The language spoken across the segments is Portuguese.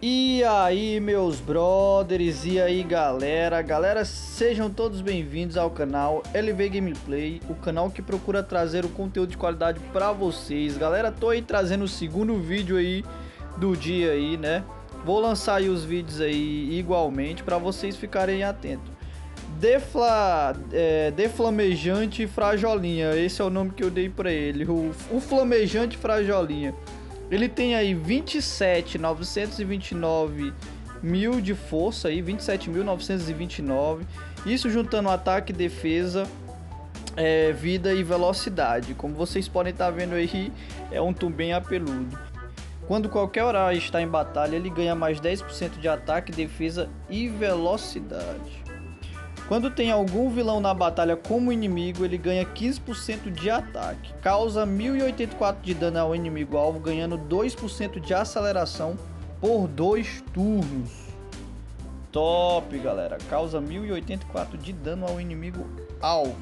E aí, meus brothers, e aí, galera, sejam todos bem-vindos ao canal LV Gameplay, o canal que procura trazer o conteúdo de qualidade pra vocês. Galera, tô aí trazendo o segundo vídeo aí do dia aí, né? Vou lançar aí os vídeos aí igualmente pra vocês ficarem atentos. Deflamejante Frajolinha, esse é o nome que eu dei pra ele, o Flamejante Frajolinha. Ele tem aí 27.929 mil de força aí, 27.929. Isso juntando ataque, defesa, vida e velocidade. Como vocês podem estar vendo aí, é um tum bem apeludo. Quando qualquer horário está em batalha, ele ganha mais 10% de ataque, defesa e velocidade. Quando tem algum vilão na batalha como inimigo, ele ganha 15% de ataque. Causa 1084 de dano ao inimigo alvo, ganhando 2% de aceleração por 2 turnos. Top, galera. Causa 1084 de dano ao inimigo alvo.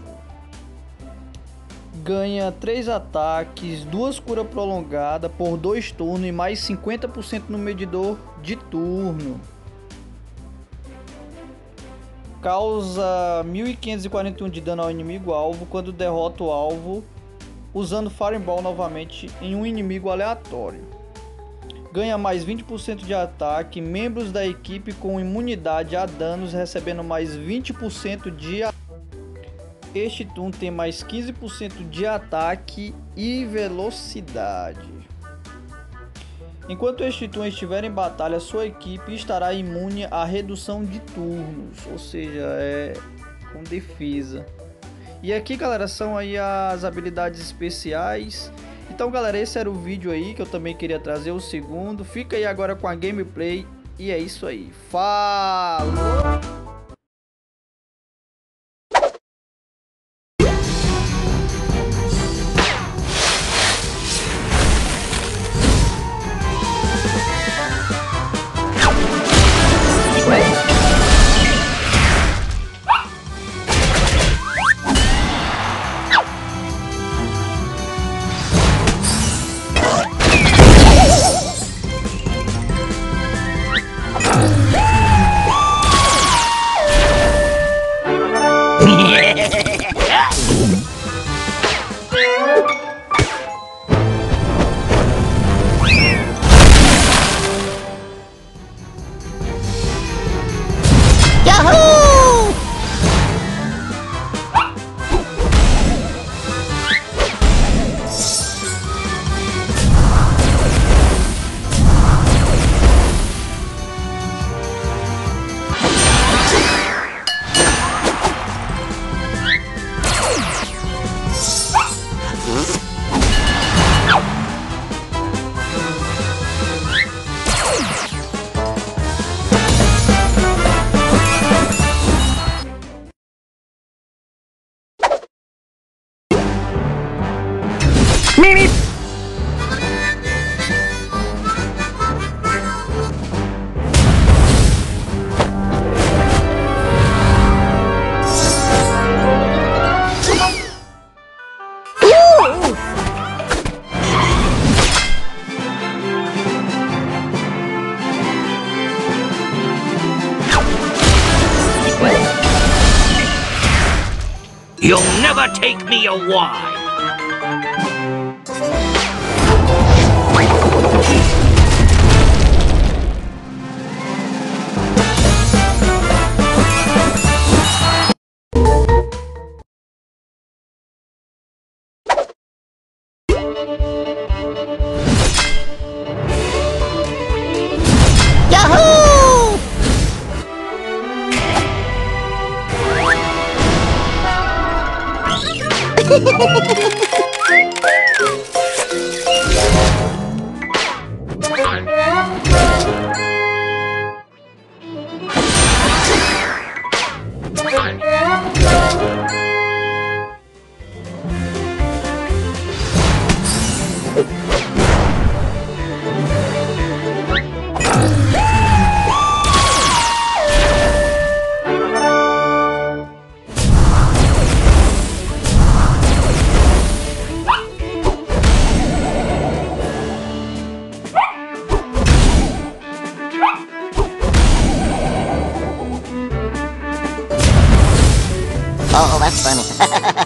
Ganha 3 ataques, 2 cura prolongada por 2 turnos e mais 50% no medidor de turno. Causa 1541 de dano ao inimigo alvo quando derrota o alvo usando Fireball novamente em um inimigo aleatório. Ganha mais 20% de ataque, membros da equipe com imunidade a danos recebendo mais 20% de ataque. Este turno tem mais 15% de ataque e velocidade. Enquanto este turno estiver em batalha, sua equipe estará imune à redução de turnos, ou seja, é com defesa. E aqui, galera, são aí as habilidades especiais. Então, galera, esse era o vídeo aí que eu também queria trazer, o segundo. Fica aí agora com a gameplay e é isso aí. Falou! You'll never take me away! That's funny.